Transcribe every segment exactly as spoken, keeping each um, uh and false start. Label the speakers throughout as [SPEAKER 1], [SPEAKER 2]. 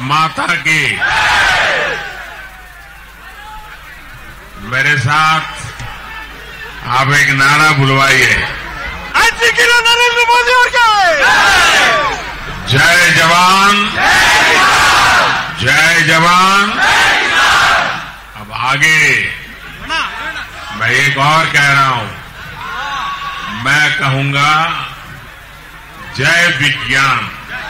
[SPEAKER 1] माता की। मेरे साथ आप एक नारा बुलवाइए।
[SPEAKER 2] आज की नरेंद्र मोदी और क्या
[SPEAKER 1] जय जवान, जय जवान। अब आगे मैं एक और कह रहा हूं, मैं कहूंगा जय विज्ञान,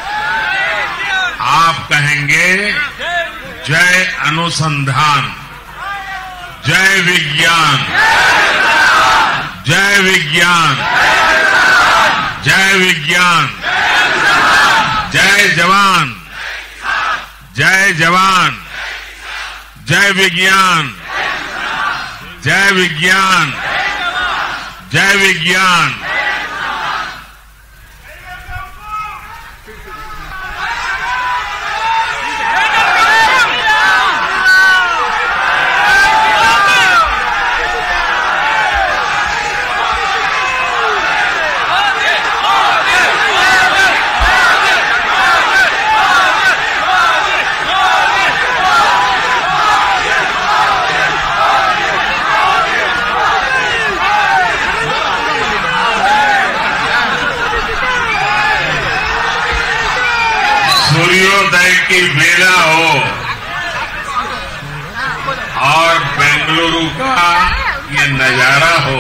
[SPEAKER 1] आप कहेंगे जय अनुसंधान। जय विज्ञान, जय विज्ञान, जय विज्ञान, जय जवान, जय जवान, जय विज्ञान, जय विज्ञान, जय विज्ञान। सूर्योदय की बेला हो और बेंगलुरु का ये नजारा हो,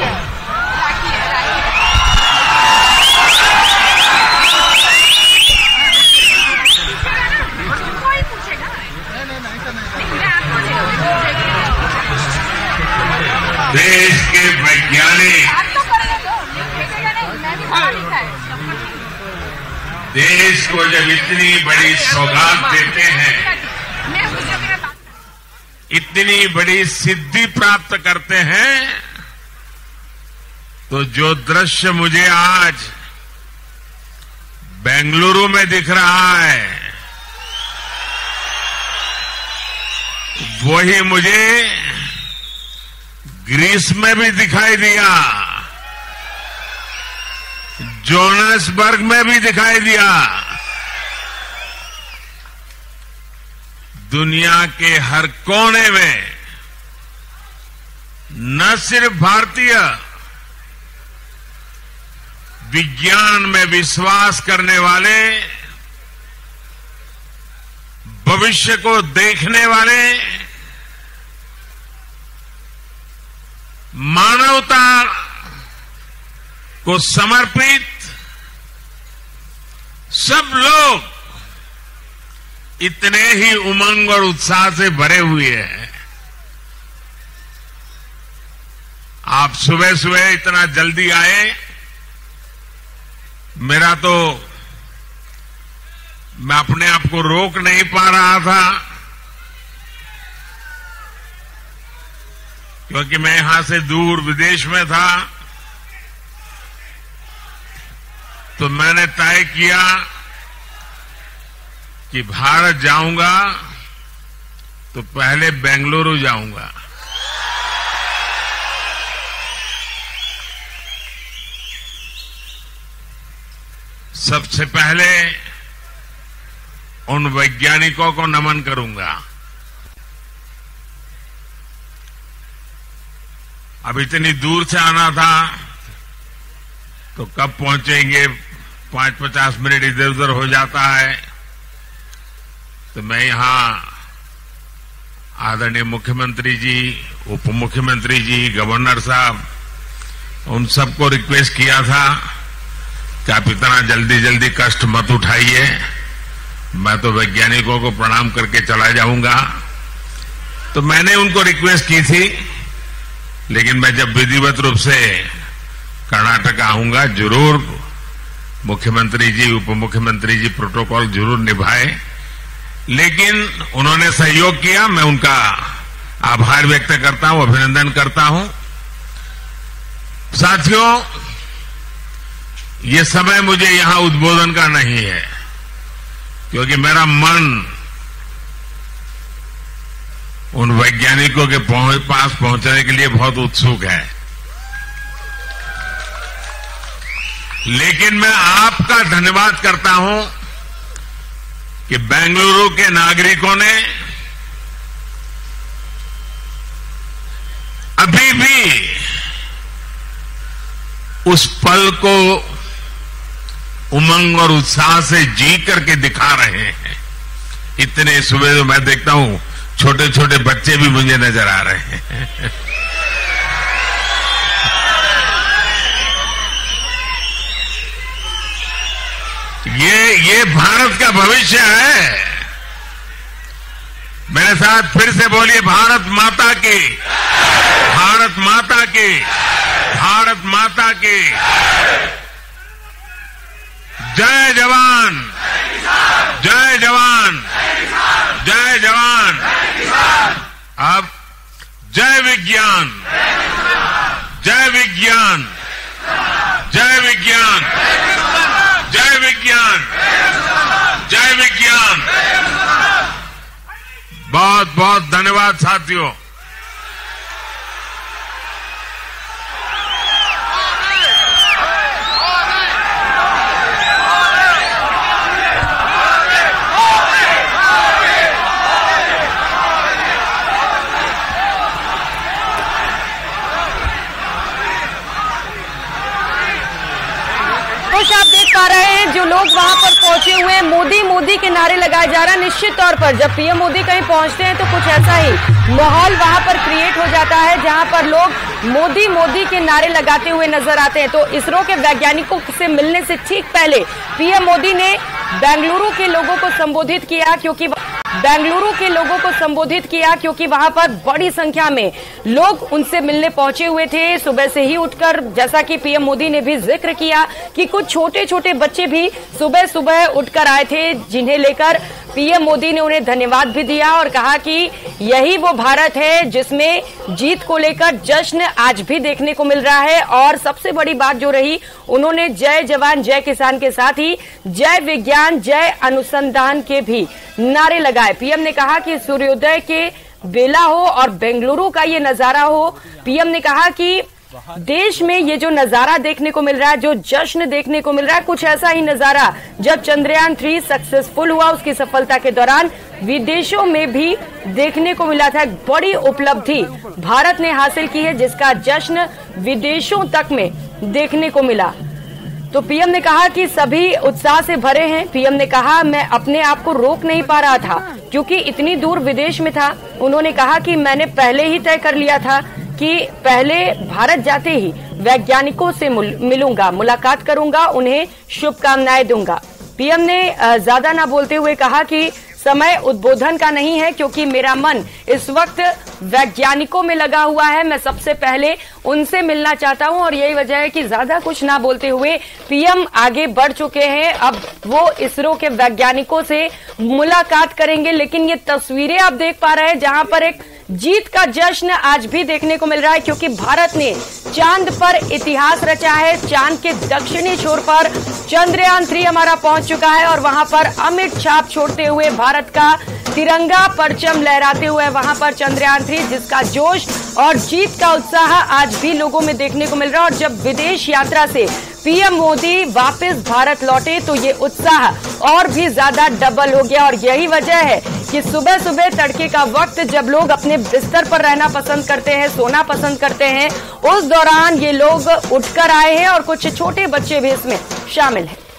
[SPEAKER 1] देश के वैज्ञानिक देश को जब इतनी बड़ी सौगात देते हैं, इतनी बड़ी सिद्धि प्राप्त करते हैं, तो जो दृश्य मुझे आज बेंगलुरु में दिख रहा है, वही मुझे ग्रीस में भी दिखाई दिया, जोहान्सबर्ग में भी दिखाई दिया। दुनिया के हर कोने में न सिर्फ भारतीय विज्ञान में विश्वास करने वाले, भविष्य को देखने वाले, मानवता को समर्पित सब लोग इतने ही उमंग और उत्साह से भरे हुए हैं। आप सुबह सुबह इतना जल्दी आए, मेरा तो मैं अपने आप को रोक नहीं पा रहा था, क्योंकि मैं यहां से दूर विदेश में था। तो मैंने तय किया कि भारत जाऊंगा तो पहले बेंगलुरु जाऊंगा। सबसे पहले उन वैज्ञानिकों को नमन करूंगा। अब इतनी दूर से आना था तो कब पहुंचेंगे, पांच पचास मिनट इधर उधर हो जाता है। तो मैं यहां आदरणीय मुख्यमंत्री जी, उप मुख्यमंत्री जी, गवर्नर साहब, उन सबको रिक्वेस्ट किया था कि आप इतना जल्दी जल्दी कष्ट मत उठाइए, मैं तो वैज्ञानिकों को प्रणाम करके चला जाऊंगा। तो मैंने उनको रिक्वेस्ट की थी, लेकिन मैं जब विधिवत रूप से कर्नाटक आऊंगा जरूर मुख्यमंत्री जी, उप मुख्यमंत्री जी प्रोटोकॉल जरूर निभाए। लेकिन उन्होंने सहयोग किया, मैं उनका आभार व्यक्त करता हूं, अभिनंदन करता हूं। साथियों, ये समय मुझे यहां उद्बोधन का नहीं है, क्योंकि मेरा मन उन वैज्ञानिकों के पास पहुंचने के लिए बहुत उत्सुक है। लेकिन मैं आपका धन्यवाद करता हूं कि बेंगलुरु के नागरिकों ने अभी भी उस पल को उमंग और उत्साह से जी करके दिखा रहे हैं। इतने सुबह तो मैं देखता हूं छोटे छोटे बच्चे भी मुझे नजर आ रहे हैं। ये ये भारत का भविष्य है। मेरे साथ फिर से बोलिए, भारत माता की, भारत माता की, भारत माता की जय जवान, जय जवान, जय जवान। अब जय विज्ञान, जय विज्ञान, जय विज्ञान, जय विज्ञान, जय विज्ञान। बहुत बहुत धन्यवाद साथियों।
[SPEAKER 3] आप देख पा रहे हैं जो लोग वहां पर पहुंचे हुए हैं, मोदी मोदी के नारे लगाए जा रहे हैं। निश्चित तौर पर जब पीएम मोदी कहीं पहुंचते हैं तो कुछ ऐसा ही माहौल वहां पर क्रिएट हो जाता है जहां पर लोग मोदी मोदी के नारे लगाते हुए नजर आते हैं। तो इसरो के वैज्ञानिकों से मिलने से ठीक पहले पीएम मोदी ने बेंगलुरु के लोगों को संबोधित किया क्योंकि बेंगलुरु के लोगों को संबोधित किया क्योंकि वहां पर बड़ी संख्या में लोग उनसे मिलने पहुंचे हुए थे। सुबह से ही उठकर, जैसा कि पीएम मोदी ने भी जिक्र किया कि कुछ छोटे छोटे बच्चे भी सुबह सुबह उठकर आए थे, जिन्हें लेकर पीएम मोदी ने उन्हें धन्यवाद भी दिया और कहा कि यही वो भारत है जिसमें जीत को लेकर जश्न आज भी देखने को मिल रहा है। और सबसे बड़ी बात जो रही, उन्होंने जय जवान जय किसान के साथ ही जय विज्ञान जय अनुसंधान के भी नारे लगाए। पीएम ने कहा कि सूर्योदय के बेला हो और बेंगलुरु का ये नजारा हो। पीएम ने कहा कि देश में ये जो नजारा देखने को मिल रहा है, जो जश्न देखने को मिल रहा है, कुछ ऐसा ही नजारा जब चंद्रयान थ्री सक्सेसफुल हुआ, उसकी सफलता के दौरान विदेशों में भी देखने को मिला था। एक बड़ी उपलब्धि भारत ने हासिल की है जिसका जश्न विदेशों तक में देखने को मिला। तो पीएम ने कहा कि सभी उत्साह से भरे हैं। पीएम ने कहा, मैं अपने आप को रोक नहीं पा रहा था क्योंकि इतनी दूर विदेश में था। उन्होंने कहा कि मैंने पहले ही तय कर लिया था कि पहले भारत जाते ही वैज्ञानिकों से मिलूंगा, मुलाकात करूंगा, उन्हें शुभकामनाएं दूंगा। पीएम ने ज्यादा ना बोलते हुए कहा कि समय उद्बोधन का नहीं है क्योंकि मेरा मन इस वक्त वैज्ञानिकों में लगा हुआ है। मैं सबसे पहले उनसे मिलना चाहता हूं और यही वजह है कि ज्यादा कुछ ना बोलते हुए पीएम आगे बढ़ चुके हैं। अब वो इसरो के वैज्ञानिकों से मुलाकात करेंगे। लेकिन ये तस्वीरें आप देख पा रहे हैं जहां पर एक जीत का जश्न आज भी देखने को मिल रहा है क्योंकि भारत ने चांद पर इतिहास रचा है। चांद के दक्षिणी छोर पर चंद्रयान थ्री हमारा पहुंच चुका है और वहां पर अमिट छाप छोड़ते हुए भारत का तिरंगा परचम लहराते हुए वहां पर चंद्रयान थ्री, जिसका जोश और जीत का उत्साह आज भी लोगों में देखने को मिल रहा है। और जब विदेश यात्रा से पीएम मोदी वापस भारत लौटे तो ये उत्साह और भी ज्यादा डबल हो गया। और यही वजह है कि सुबह सुबह तड़के का वक्त जब लोग अपने बिस्तर पर रहना पसंद करते हैं, सोना पसंद करते हैं, उस दौरान ये लोग उठकर आए हैं और कुछ छोटे बच्चे भी इसमें शामिल हैं।